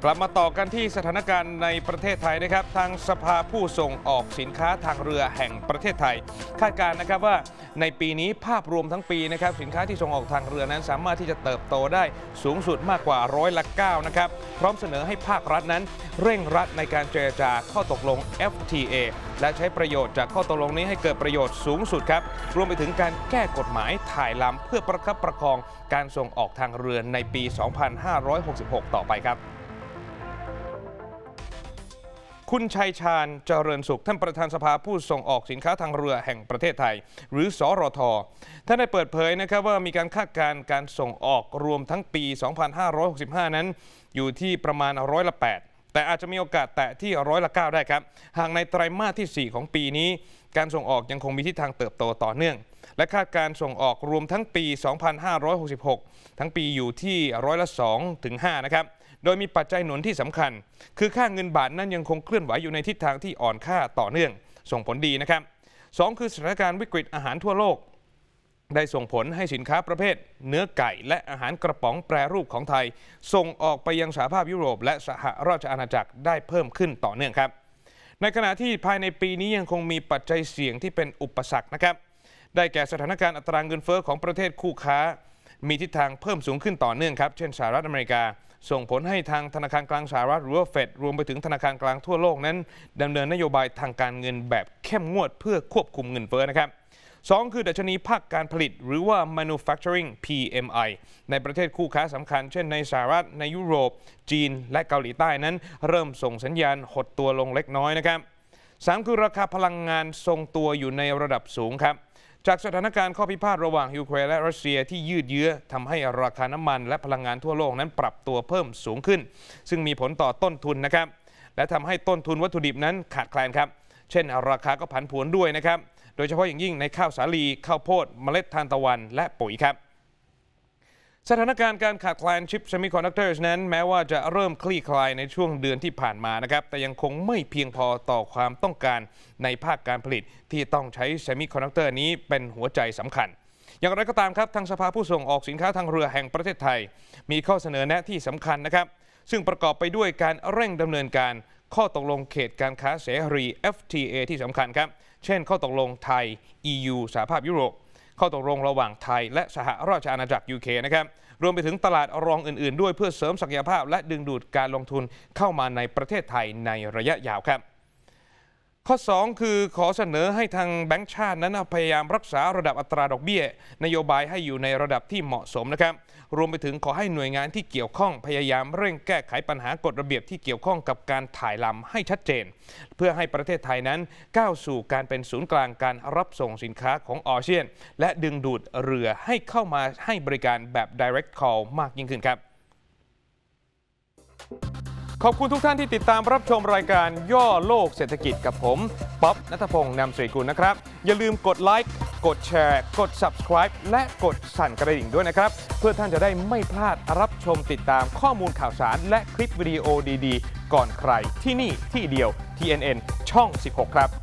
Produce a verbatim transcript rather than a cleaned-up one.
กลับมาต่อกันที่สถานการณ์ในประเทศไทยนะครับทางสภาผู้ส่งออกสินค้าทางเรือแห่งประเทศไทยคาดการณ์นะครับว่าในปีนี้ภาพรวมทั้งปีนะครับสินค้าที่ส่งออกทางเรือนั้นสามารถที่จะเติบโตได้สูงสุดมากกว่าร้อยละเก้านะครับพร้อมเสนอให้ภาครัฐนั้นเร่งรัดในการเจรจาข้อตกลง เอฟ ที เอ และใช้ประโยชน์จากข้อตกลงนี้ให้เกิดประโยชน์สูงสุดครับรวมไปถึงการแก้กฎหมายถ่ายลำเพื่อประคับประคองการส่งออกทางเรือในปี สองพันห้าร้อยหกสิบหก ต่อไปครับคุณชัยชาญเจริญสุขท่านประธานสภาผู้ส่งออกสินค้าทางเรือแห่งประเทศไทยหรือสรท.ท่านได้เปิดเผยนะครับว่ามีการคาดการณ์การส่งออกรวมทั้งปี สองพันห้าร้อยหกสิบห้า นั้นอยู่ที่ประมาณร้อยละแปดแต่อาจจะมีโอกาสแตะที่ร้อยละเก้าได้ครับหากในไตรมาสที่สี่ของปีนี้การส่งออกยังคงมีทิศทางเติบโตต่อเนื่องและคาดการส่งออกรวมทั้งปี สองพันห้าร้อยหกสิบหก ทั้งปีอยู่ที่ร้อยละสองถึงห้านะครับโดยมีปัจจัยหนุนที่สำคัญคือค่าเงินบาทนั้นยังคงเคลื่อนไหวอยู่ในทิศทางที่อ่อนค่าต่อเนื่องส่งผลดีนะครับสองคือสถานการณ์วิกฤตอาหารทั่วโลกได้ส่งผลให้สินค้าประเภทเนื้อไก่และอาหารกระป๋องแปรรูปของไทยส่งออกไปยังสหภาพยุโรปและสหราชอาณาจักรได้เพิ่มขึ้นต่อเนื่องครับในขณะที่ภายในปีนี้ยังคงมีปัจจัยเสี่ยงที่เป็นอุปสรรคนะครับได้แก่สถานการณ์อัตราเงินเฟ้อของประเทศคู่ค้ามีทิศทางเพิ่มสูงขึ้นต่อเนื่องครับเช่นสหรัฐอเมริกาส่งผลให้ทางธนาคารกลางสหรัฐหรือว่าเฟดรวมไปถึงธนาคารกลางทั่วโลกนั้นดำเนินนโยบายทางการเงินแบบเข้มงวดเพื่อควบคุมเงินเฟ้อนะครับสองคือดัชนีภาคการผลิตหรือว่า manufacturing พี เอ็ม ไอ ในประเทศคู่ค้าสำคัญเช่นในสหรัฐในยุโรปจีนและเกาหลีใต้นั้นเริ่มส่งสัญญาณหดตัวลงเล็กน้อยนะครับสามคือราคาพลังงานทรงตัวอยู่ในระดับสูงครับจากสถานการณ์ข้อพิพาทระหว่างยูเครนและรัสเซียที่ยืดเยื้อทำให้ราคาน้ำมันและพลังงานทั่วโลกนั้นปรับตัวเพิ่มสูงขึ้นซึ่งมีผลต่อต้นทุนนะครับและทำให้ต้นทุนวัตถุดิบนั้นขาดแคลนครับเช่นราคาก็ผันผวนด้วยนะครับโดยเฉพาะอย่างยิ่งในข้าวสาลีข้าวโพดเมล็ดทานตะวันและปุ๋ยครับสถานการณ์การขาดแคลนชิปเซมิคอนดักเตอร์นั้นแม้ว่าจะเริ่มคลี่คลายในช่วงเดือนที่ผ่านมานะครับแต่ยังคงไม่เพียงพอต่อความต้องการในภาคการผลิตที่ต้องใช้เซมิคอนดักเตอร์นี้เป็นหัวใจสำคัญอย่างไรก็ตามครับทางสภาผู้ส่งออกสินค้าทางเรือแห่งประเทศไทยมีข้อเสนอแนะที่สำคัญนะครับซึ่งประกอบไปด้วยการเร่งดำเนินการข้อตกลงเขตการค้าเสรี เอฟ ที เอ ที่สำคัญครับเช่นข้อตกลงไทย อี ยู สหภาพยุโรปข้อตกลงระหว่างไทยและสหราชอาณาจักร ยู เค นะครับรวมไปถึงตลาดรองอื่นๆด้วยเพื่อเสริมศักยภาพและดึงดูดการลงทุนเข้ามาในประเทศไทยในระยะยาวครับข้อสองคือขอเสนอให้ทางแบงก์ชาตินั้นพยายามรักษาระดับอัตราดอกเบี้ยนโยบายให้อยู่ในระดับที่เหมาะสมนะครับรวมไปถึงขอให้หน่วยงานที่เกี่ยวข้องพยายามเร่งแก้ไขปัญหากฎระเบียบที่เกี่ยวข้องกับการถ่ายลำให้ชัดเจนเพื่อให้ประเทศไทยนั้นก้าวสู่การเป็นศูนย์กลางการรับส่งสินค้าของอาเซียนและดึงดูดเรือให้เข้ามาให้บริการแบบ direct call มากยิ่งขึ้นครับขอบคุณทุกท่านที่ติดตามรับชมรายการย่อโลกเศรษฐกิจกับผมป๊อบณัฐพงษ์นำสรีกุลนะครับอย่าลืมกดไลค์กดแชร์กด Subscribe และกดสั่นกระดิ่งด้วยนะครับเพื่อท่านจะได้ไม่พลาดรับชมติดตามข้อมูลข่าวสารและคลิปวิดีโอดีๆก่อนใครที่นี่ที่เดียว ที เอ็น เอ็น ช่อง สิบหก ครับ